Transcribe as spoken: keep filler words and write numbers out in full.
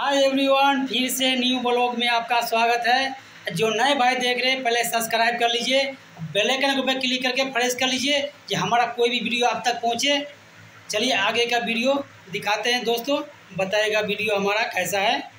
Hi everyone, फिर से new blog में आपका स्वागत है। जो नए भाई देख रहे हैं पहले सब्सक्राइब कर लीजिए, बेल आइकन के ऊपर क्लिक करके प्रेस कर लीजिए कि हमारा कोई भी वीडियो आप तक पहुंचे। चलिए आगे का वीडियो दिखाते हैं दोस्तों, बताएगा वीडियो हमारा कैसा है।